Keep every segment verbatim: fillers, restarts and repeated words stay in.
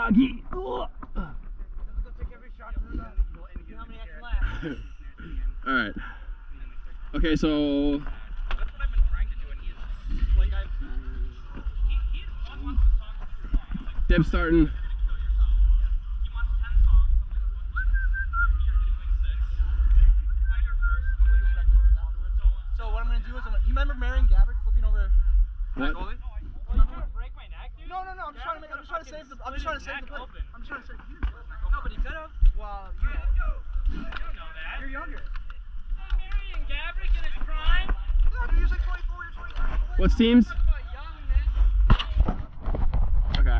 doggy. All right. Okay, so. That's what I've been trying to do, and he's like, I've. He, he's one wants the song to be long. I'm like, Dib's starting. he wants ten songs. I'm like, what? You're getting like six. On your first, I'm like, on your first afterwards. So what I'm gonna do is, I'm gonna, you remember Marion Gabrick flipping over? What? Oh, you want to break my neck, dude? No, no, no. I'm just trying to make. I'm just trying to save the. I'm just trying to save the play. I'm just trying to save. He didn't split his neck open. No, but he could have. Well, you know. You don't know that. You're younger. Marion Gabrick in his prime. Yeah, dude, he's like twenty-four. You're twenty-three. What's teams? Talk about youngness. Okay.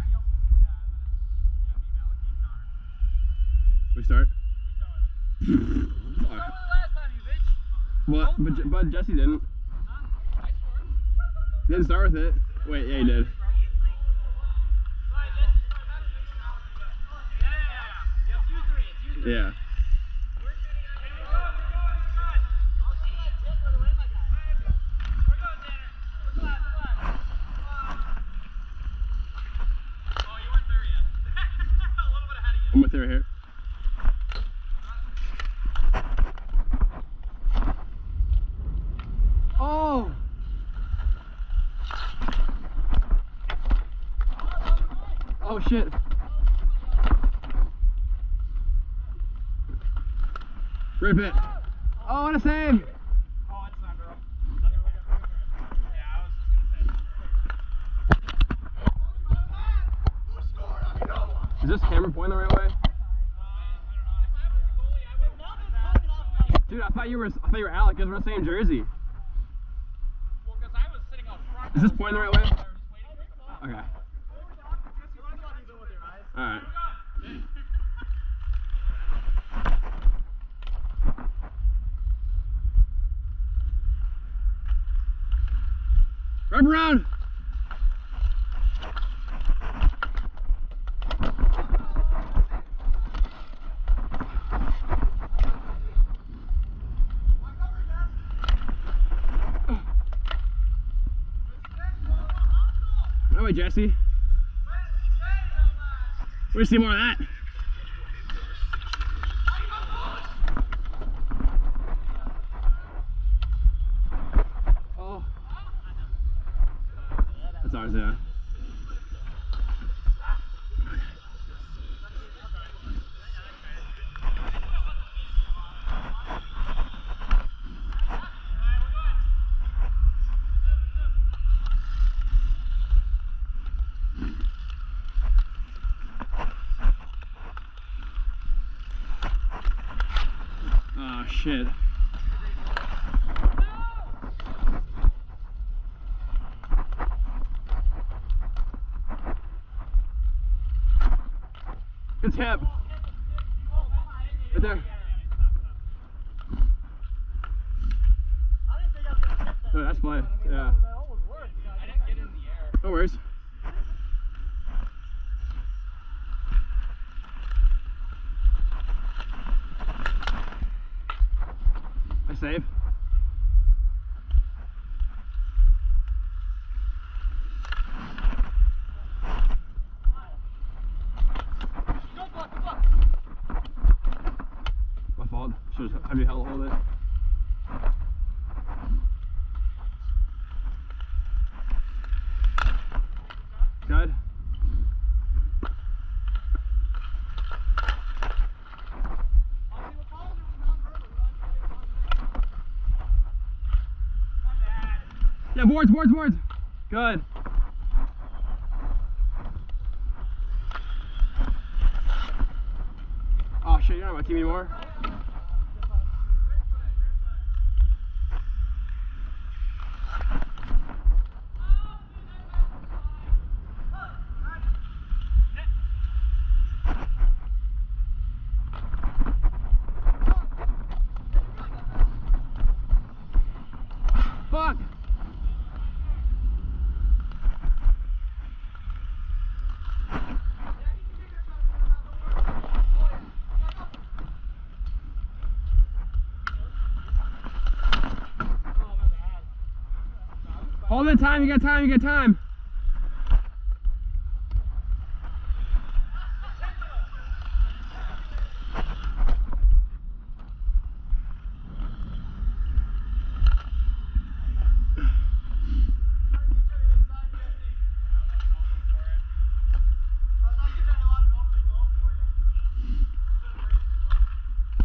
We start? So was the last time, you bitch? What? But, Je- but Jesse didn't. I scored. Didn't start with it. Wait, yeah, he did. Yeah. I'm with her here. Oh! Oh shit. Rip it. Oh, what a save! Oh, it's not, girl. Yeah, I was just gonna say. Is this camera pointing the right way? Dude, I thought you were I thought you were Alec because we're the same jersey. Well, because I was sitting out front. Is this pointing the right way? Okay. Alright. Wrap around! No way, Jesse. We're gonna see more of that. Oh. That's ours, yeah. Oh shit. Good tap. Right there. Oh, that's play. Yeah. I didn't get in the air. No worries. I save. My fault. Should have had me hell hold it. Good. Yeah, boards, boards, boards. Good. Oh shit, you're not my team anymore. Fuck! Hold the time, you got time, you got time.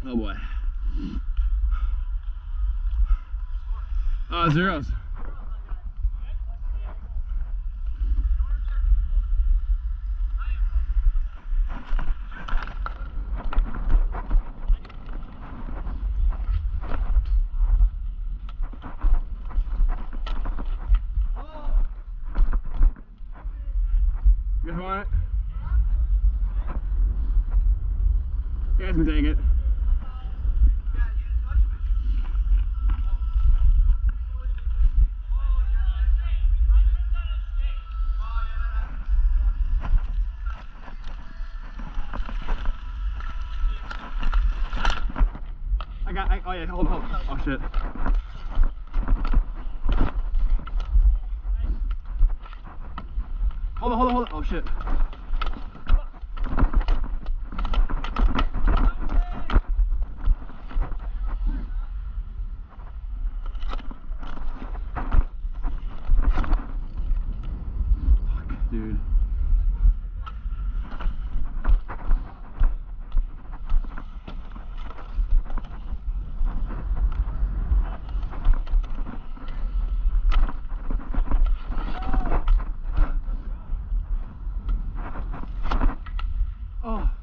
Oh boy. Uh, zeros. You guys want it? You guys can take it. I got, I, oh yeah, hold on, hold on. Oh shit. Hold on, hold on, hold on. Oh shit. Fuck, dude. Oh.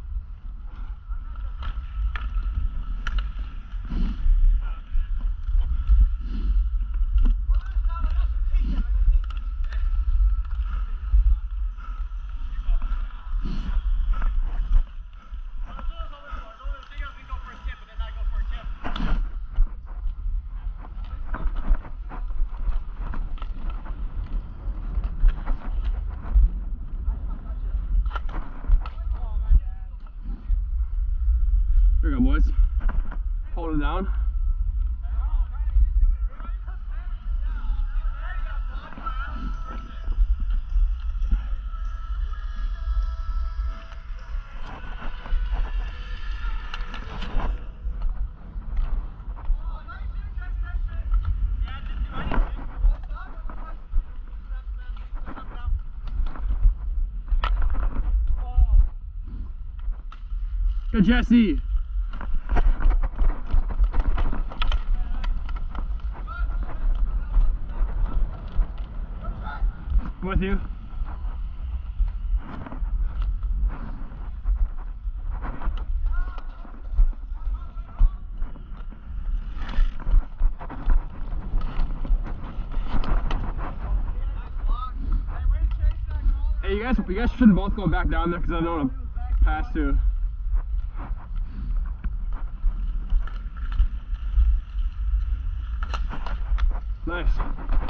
Here we go, boys. Hold it down. Good, Jesse. I'm with you. Hey, you guys, you guys shouldn't both go back down there because I don't want to pass too. Nice.